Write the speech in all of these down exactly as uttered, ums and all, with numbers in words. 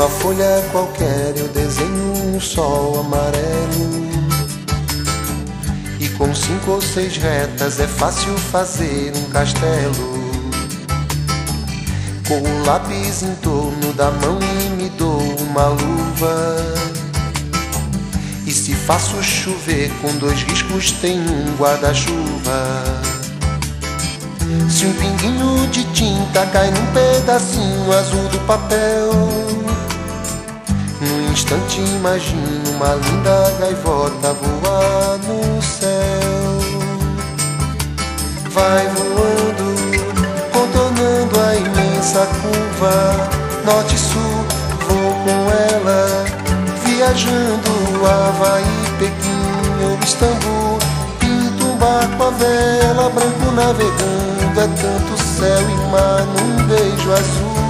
Numa folha qualquer eu desenho um sol amarelo, e com cinco ou seis retas é fácil fazer um castelo. Com o lápis em torno da mão e me dou uma luva, e se faço chover com dois riscos tem um guarda-chuva. Se um pinguinho de tinta cai num pedacinho azul do papel, num instante imagino uma linda gaivota voar no céu. Vai voando, contornando a imensa curva, norte e sul, vou com ela, viajando Havaí, Pequim ou Istambul. Pinto um barco à vela, branco navegando, é tanto céu e mar num beijo azul.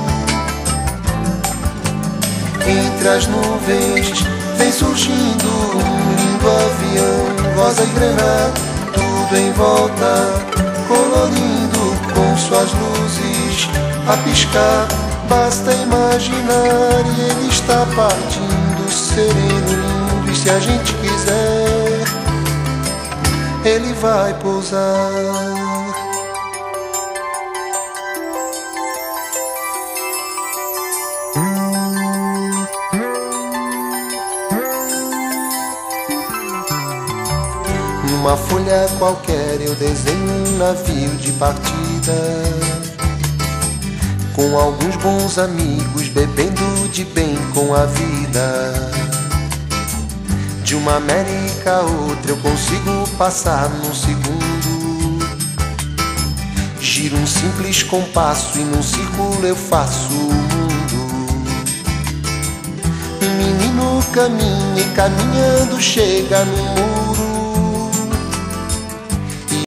Entre as nuvens vem surgindo um lindo avião, rosa e grená, tudo em volta, colorindo com suas luzes a piscar. Basta imaginar e ele está partindo, sereno, lindo, e se a gente quiser, ele vai pousar. Numa folha qualquer eu desenho um navio de partida, com alguns bons amigos bebendo de bem com a vida. De uma América a outra eu consigo passar num segundo, giro um simples compasso e num círculo eu faço o mundo. Um menino caminha e caminhando chega no muro,